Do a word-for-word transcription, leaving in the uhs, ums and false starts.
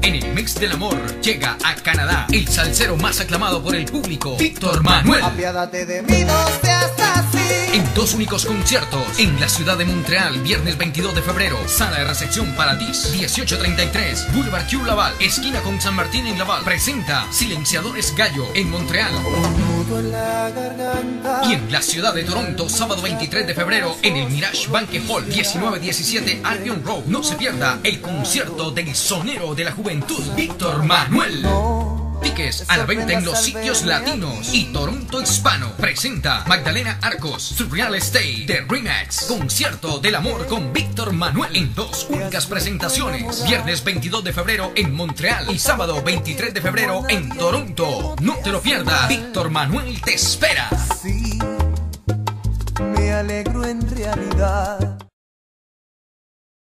En el mes del amor llega a Canadá el salsero más aclamado por el público, Víctor Manuel. Apiádate de mí, no seas así. En dos únicos conciertos en la ciudad de Montreal, viernes veintidós de febrero, sala de recepción Paradis, dieciocho treinta y tres, Boulevard Q Laval, esquina con San Martín en Laval. Presenta Silenciadores Gallo en Montreal. Un nudo en la garganta. Y en la ciudad de Toronto, sábado veintitrés de febrero, en el Mirage Banquet Hall, diecinueve diecisiete Albion Road. No se pierda el concierto del sonero de la juventud, Víctor Manuel. Tickets a la venta en los sitios latinos y Toronto Hispano. Presenta Magdalena Arcos, Surreal Estate, The Remax. Concierto del amor con Víctor Manuel en dos únicas presentaciones. Viernes veintidós de febrero en Montreal y sábado veintitrés de febrero en Toronto. No te lo pierdas. Víctor Manuel te espera. Sí, me alegro en realidad.